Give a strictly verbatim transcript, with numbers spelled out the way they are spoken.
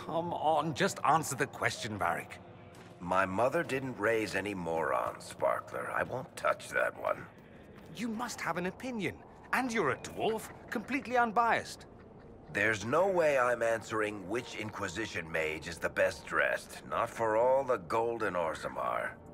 Come on, just answer the question, Varric. My mother didn't raise any morons, Sparkler. I won't touch that one. You must have an opinion. And you're a dwarf, completely unbiased. There's no way I'm answering which Inquisition mage is the best dressed. Not for all the gold in Orzammar.